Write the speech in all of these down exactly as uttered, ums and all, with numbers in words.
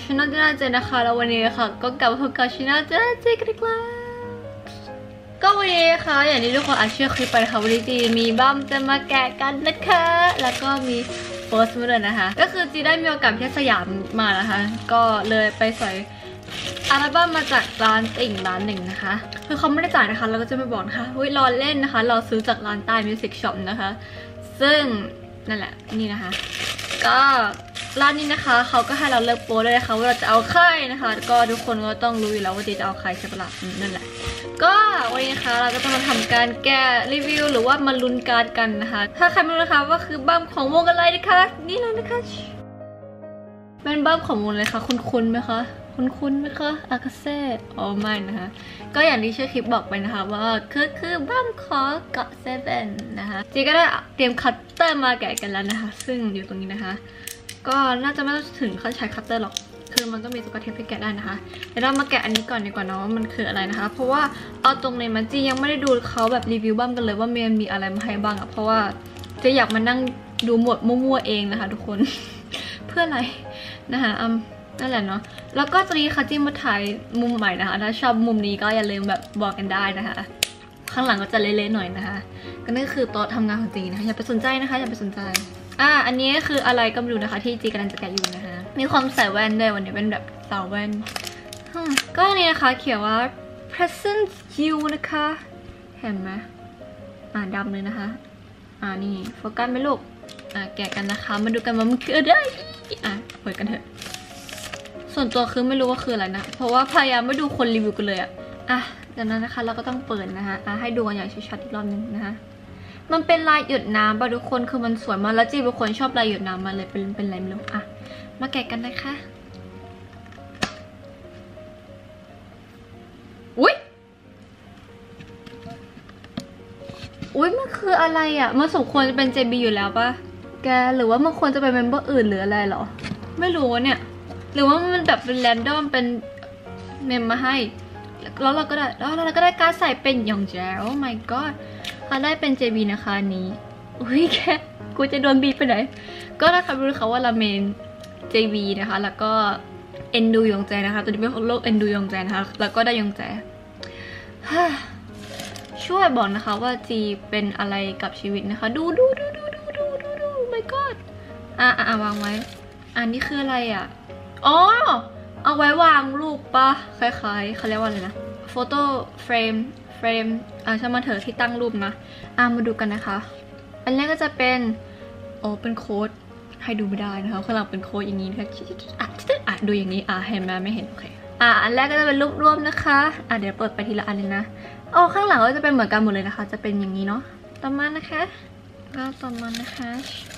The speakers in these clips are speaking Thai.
ช่องเจน่าเจนะคะแล้ววันนี้ค่ะก็กลับมาพบกับช่องเจน่าเจกันอีกแล้วก็วันนี้ค่ะอย่างที่ทุกคนอาจเชื่อคลิปไปนะคะวันนี้จีมีบัมจะมาแกะกันนะคะแล้วก็มีโพสต์มาเลยนะคะก็คือจีได้มีโอกาสที่สยามมานะคะก็เลยไปใส่อัลบั้มมาจากร้านติ่งร้านหนึ่งนะคะคือเขาไม่ได้จ่ายนะคะเราก็จะไม่บอกนะคะเฮ้ยรอเล่นนะคะเราซื้อจากร้านใต้มิวสิกช็อปนะคะซึ่งนั่นแหละนี่นะคะก็ร้านนี้นะคะเขาก็ให้เราเลือกโปรด้วยนะคะว่าเราจะเอาใครนะคะก็ทุกคนก็ต้องรู้อยู่แล้วว่าจีจะเอาใครใช่ปะล่ะนั่นแหละก็วันนี้นะคะเราก็จะมาทำการแก้รีวิวหรือว่ามาลุ้นการ์ดกันนะคะถ้าใครไม่รู้นะคะว่าคือบั้มของวงอะไรนะคะนี่เลยนะคะเป็นบั้มของวงเลยค่ะคุ้นๆไหมคะคุ้นๆไหมคะอากาเซ่อ๋อไม่นะคะก็อย่างที่ชื่อคลิปบอกไปนะคะว่าคือคือบั้มของเกาะเซเว่นนะคะจีก็ได้เตรียมคัตเตอร์มาแกะกันแล้วนะคะซึ่งอยู่ตรงนี้นะคะก็น่าจะไม่ต้องถึงขั้นใช้คัตเตอร์หรอกคือมันก็มีสกอตเทปให้แกะได้นะคะเดี๋ยวเรามาแกะอันนี้ก่อนดีกว่าเนาะว่ามันคืออะไรนะคะเพราะว่าเอาตรงในมันจียังไม่ได้ดูเขาแบบรีวิวบ้างกันเลยว่ามันมีอะไรมาให้บ้างอะเพราะว่าจะอยากมานั่งดูหมดมั่วๆเองนะคะทุกคน เพื่ออะไรนะคะอืมนั่นแหละเนาะแล้วก็ตอนนี้ค่ะจีมาถ่ายมุมใหม่นะคะถ้าชอบมุมนี้ก็อย่าลืมแบบบอกกันได้นะคะข้างหลังก็จะเละๆหน่อยนะคะก็นี่คือโต๊ะทำงานของจีนะคะอย่าไปสนใจนะคะอย่าไปสนใจอ่าอันนี้คืออะไรก็ไม่รู้นะคะที่จีกำลังจะแกะอยู่นะคะมีความใส่แว่นด้วยวันนี้เป็นแบบสาวแว่นก็นี่นะคะเขียนว่า present you นะคะเห็นไหมอ่าดำเลยนะคะอ่านี่โฟกัสไหมลูกอ่าแกะกันนะคะมาดูกันว่ามันคืออะไรอ่ะเปิดกันเถอะส่วนตัวคือไม่รู้ว่าคืออะไรนะเพราะว่าพยายามไม่ดูคนรีวิวกันเลยอะอ่ะจากนั้นนะคะเราก็ต้องเปิดนะคะอ่ะให้ดูกันอย่างชัดๆอีกรอบนึงนะคะมันเป็นลายหยดน้ำป่ะทุกคนคือมันสวยมากแล้วจีเป็นคนชอบลายหยดน้ำมาเลยเป็นเป็นอะไรไม่รู้อ่ะมาแกะกันนะคะอุ๊ยอุ๊ยมันคืออะไรอ่ะมันสมควรจะเป็น เจ บี อยู่แล้วป่ะแกหรือว่ามันควรจะเป็นเมมเบอร์อื่นหรืออะไรหรอไม่รู้เนี่ยหรือว่ามันแบบเป็นแรนดอมเป็นเมมมาให้แล้วเราก็ได้แล้วเราก็ได้การใส่เป็นยองแจโอ้ my god เขาได้เป็น เจ บี นะคะนี้อุ้ยแกกูจะโดนบีไปไหนก็นะคะรู้ค่ะว่าเราเมน เจ บี นะคะแล้วก็เอ็นดูยองแจนะคะตัวนี้เป็นโลกเอ็นดูยองแจนะคะแล้วก็ได้ยองแจช่วยบอกนะคะว่าจีเป็นอะไรกับชีวิตนะคะดูดูดูดูดูดูดูดู my god อ่ะอ่ะวางไว้อันนี้คืออะไรอ่ะอ๋อเอาไว้วางรูปปะคล้ายๆเขาเรียกว่าอะไรนะโฟโต้เฟรมเฟรมอ่ะช่างมันเถอะที่ตั้งรูปนะอ่ะมาดูกันนะคะอันแรกก็จะเป็นโอ้เป็นโค้ดให้ดูไม่ได้นะคะข้างหลังเป็นโค้ดอย่างนี้นะคะอ่ะอ่ะดูอย่างนี้อ่ะเห็นไหมไม่เห็นโอเคอ่ะอันแรกก็จะเป็นรูปรวมนะคะอ่ะเดี๋ยวเปิดไปทีละอันเลยนะโอ้ข้างหลังก็จะเป็นเหมือนกันหมดเลยนะคะจะเป็นอย่างนี้เนาะต่อมานะคะก็ต่อมานะคะ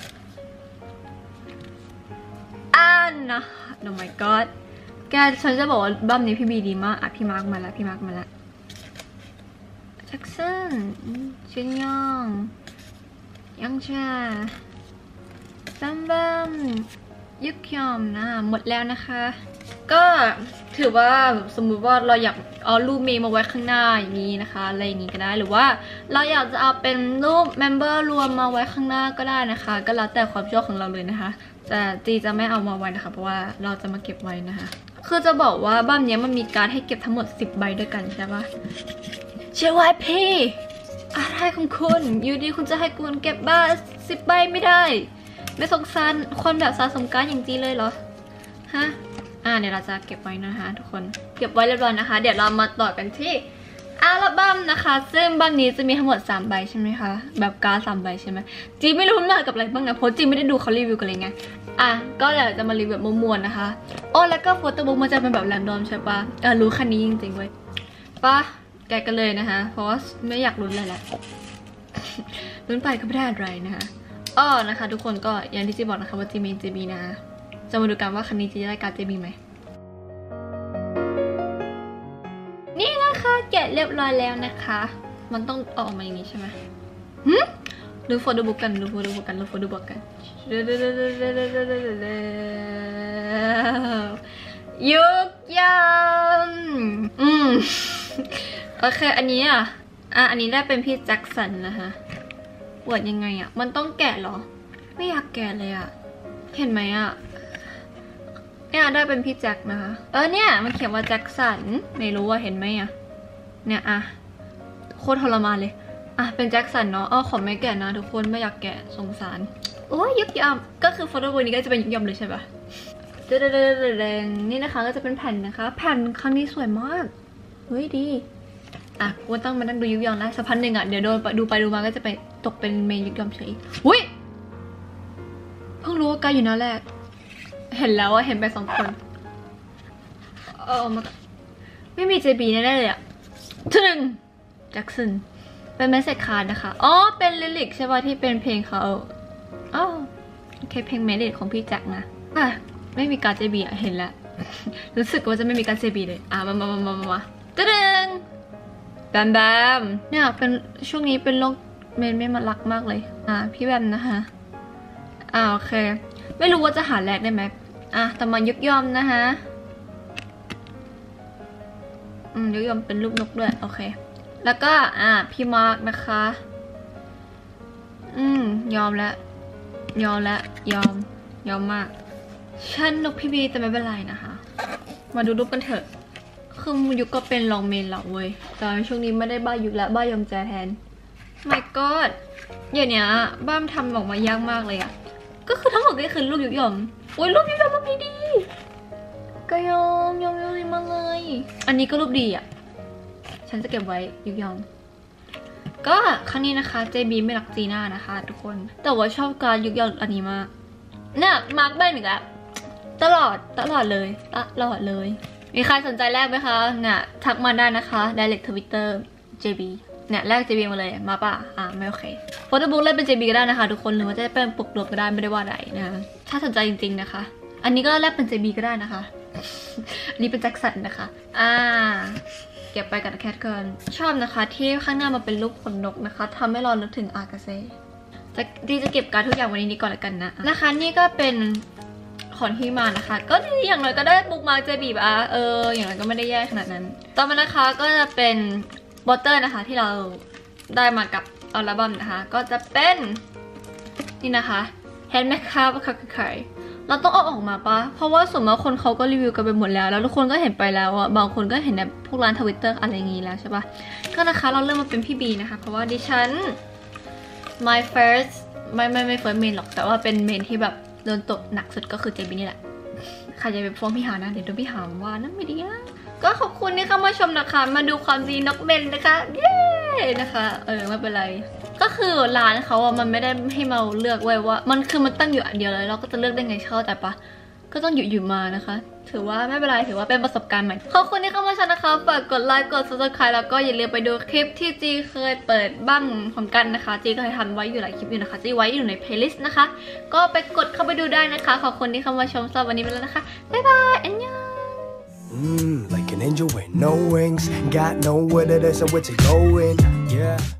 อันนะ oh my god แกฉันจะบอกว่าบัมนี้พี่บีดีมากอ่ะพี่มาร์กมาแล้วพี่มาร์กมาแล้วแจ็คสันชินยองยังชาซัมบัมยุกยอมนะหมดแล้วนะคะก็ถือว่าสมมุติว่าเราอยากเอารูปเมย์มาไว้ข้างหน้าอย่างนี้นะคะอะไรอย่างนี้ก็ได้หรือว่าเราอยากจะเอาเป็นรูปเมมเบอร์รวมมาไว้ข้างหน้าก็ได้นะคะก็แล้วแต่ความชอบของเราเลยนะคะแต่จีจะไม่เอามาไว้นะคะเพราะว่าเราจะมาเก็บไว้นะคะคือจะบอกว่าบ้านนี้มันมีการให้เก็บทั้งหมดสิบใบด้วยกันใช่ปะเชื่อว่าพี่อะไรของคุณอยู่ดีคุณจะให้กูเก็บบ้านสิบใบไม่ได้ไม่สงสารคนแบบสะสมการ์ดอย่างจีเลยเหรอฮะอ่าเดี๋ยวเราจะเก็บไว้นะคะทุกคนเก็บไว้เรียบร้อยนะคะเดี๋ยวเรามาต่อกันที่อัลบั้มนะคะซึ่งบั้มนี้จะมีทั้งหมดสามใบใช่ไหมคะแบบการ์ดสามใบใช่ไหมจีไม่รู้มันมากับอะไรบ้างไงเพราะจีไม่ได้ดูเขารีวิวกันเลยไงอ่ะก็เดี๋ยวจะมารีวิวแบบมวนๆนะคะโอ้แล้วก็โฟโต้บุ๊กมันจะเป็นแบบแรนดอมใช่ปะเออรู้คันนี้จริงๆเว้ยปะแกะกันเลยนะคะเพราะว่าไม่อยากลุ้นอะไรแหละลุ้นไปก็ไม่ได้อะไรนะคะอ้อนะคะทุกคนก็อย่างที่จีบอกนะคะว่าจีมี เจ บี นะจะมาดูกันว่าคันนี้จีจะได้การ์ด เจ บี ไหมนี่นะคะแกะเรียบร้อยแล้วนะคะมันต้องออกมาอย่างนี้ใช่ไหมหืมดูโฟโต้บุ๊กกันดูโฟโต้บุ๊กกันดูโฟโต้บุ๊กกันยุกยามอืมโอเคอันนี้อ่ะอ่ะอันนี้ได้เป็นพี่แจ็คสันนะคะปวดยังไงอ่ะมันต้องแกะเหรอไม่อยากแกะเลยอ่ะเห็นไหมอ่ะเนี่ยได้เป็นพี่แจ็คนะคะเออเนี่ยมันเขียนว่าแจ็คสันไม่รู้ว่าเห็นไหมอะเนี่ยอะโคตรทรมานเลยอ่ะเป็นแจ็คสันเนาะอ๋อขอไม่แกะนะทุกคนไม่อยากแกะสงสารโอ้ยยุกยำก็คือโฟโต้บุ๊กนี้ก็จะเป็นยุกยำเลยใช่ปะเด้งๆนี่นะคะก็จะเป็นแผ่นนะคะแผ่นครั้งนี้สวยมากเฮ้ยดีอ่ะกูต้องมานั่งดูยุกยำนะสักพักหนึ่งอ่ะเดี๋ยวโดนดูไปดูมาก็จะไปตกเป็นเมนยุกยำเฉยอุ้ยเพิ่งรู้ว่าใกล้อยู่นะแรกเห็นแล้วว่าเห็นไปสองคนเออมาไม่มี เจ บี แน่ๆเลยอ่ะทึ่งแจ็คสันเป็นเมสเซจคาร์ดนะคะอ๋อเป็นลิลิกใช่ป่ะที่เป็นเพลงเขาอ๋อโอเคเพลงเมลิกของพี่แจ็คนะอ่ะไม่มีการ เจ บี อ่ะเห็นแล้วรู้สึกว่าจะไม่มีการ เจ บี เลยอ่ะมามามามามาตึ้งแบมแบมเนี่ยเป็นช่วงนี้เป็นโรคเมนไม่มารักมากเลยอ่ะพี่แบมนะคะอ่าโอเคไม่รู้ว่าจะหาแลกได้ไหมอ่ะแต่มายุกยอมนะคะอืมยุกยอมเป็นรูปนกด้วยโอเคแล้วก็อ่ะพี่มาร์กนะคะอืมยอมแล้วยอมแล้วยอมยอมมากฉันนกพี่บีแต่ไม่เป็นไรนะคะมาดูรูปกันเถอะคือยุกก็เป็นลองเมนเหล่าเว้ยแต่ช่วงนี้ไม่ได้บ้ายุกแล้วบ้ายอมแจแทน my god อย่างเนี้ยบ้ามทำออกมายากมากเลยอะก็คือทั้งหมดก็คือรูปยุกยอมโอ้ยรูปยุกยอมมันดีก็ยอมยอมยอมมาเลยอันนี้ก็รูปดีอะฉันจะเก็บไว้ยุกยอมก็ครั้งนี้นะคะ เจ บี ไม่รักจีน่านะคะทุกคนแต่ว่าชอบการยุกยอมอันนี้มากเนี่ยมาร์กได้หนึ่งอะตลอดตลอดเลยตลอดเลยมีใครสนใจแลกไหมคะเนี่ยทักมาได้นะคะ direct Twitter เจ บี เนี่ยแลก เจ บี มาเลยมาป่ะอ่าไม่โอเคโฟโต้บุ๊กเล่นเป็น เจ บี ก็ได้นะคะทุกคนหรือว่าจะเป็นปกรวมก็ได้ไม่ได้ว่าใดนะถ้าสนใจจริงๆนะคะอันนี้ก็แลกเป็น เจ บี ก็ได้นะคะอันนี้เป็นแจ็คสันนะคะอ่าเก็บไปกับแคทเกิลชอบนะคะที่ข้างหน้ามาเป็นรูปขนนกนะคะทำให้เรานึกถึงอากาเซ่จะดีจะเก็บการทุกอย่างวันนี้ก่อนละกันนะนะคะนี่ก็เป็นของที่มานะคะก็ดีอย่างน้อยก็ได้บุ๊กมาร์คเจบีบอ่ะเอออย่างน้อยก็ไม่ได้แย่ขนาดนั้นต่อมานะคะก็จะเป็นบอเตอร์นะคะที่เราได้มากับอัลบั้มนะคะก็จะเป็นนี่นะคะเห็นไหมคะว่าคือใครเราต้องเอาออกมาปะเพราะว่าส่วนมากคนเขาก็รีวิวกันไปหมดแล้วแล้วทุกคนก็เห็นไปแล้วอ่ะบางคนก็เห็นในพวกร้านทวิตเตอร์อะไรอย่างงี้แล้วใช่ปะก็นะคะเราเริ่มมาเป็นพี่บีนะคะเพราะว่าดิฉัน my first ไม่ไม่ไม่ first main หรอกแต่ว่าเป็นเมนที่แบบโดนตกหนักสุดก็คือ เจ บี นี่แหละใครจะเป็นฟ้องพี่หานะเดี๋ยวโดนพี่หาว่านั่นไม่ดีนะก็ขอบคุณที่เข้ามาชมนะคะมาดูความดีนกเมนนะคะเย้นะคะเออไม่เป็นไรก็คือร้านเขาอะมันไม่ได้ให้เราเลือกไว้ว่ามันคือมันตั้งอยู่อันเดียวเลยเราก็จะเลือกได้ไงเข้าแต่ปะก็ต้องหยุดหยุดมานะคะถือว่าไม่เป็นไรถือว่าเป็นประสบการณ์ใหม่ขอบคุณที่เข้ามาชมนะคะฝากกดไลค์กด ซับสไครบ์ แล้วก็อย่าลืมไปดูคลิปที่จีเคยเปิดบ้างของกันนะคะจีเคยทำไว้อยู่หลายคลิปอยู่นะคะจีไว้อยู่ในเพลย์ลิสต์นะคะก็ไปกดเข้าไปดูได้นะคะขอบคุณที่เข้ามาชมสำหรับวันนี้ไปแล้วนะคะบ๊ายบายอันยอง Mmm, like an angel with no wings. Got nowhere to this or where to going. Yeah.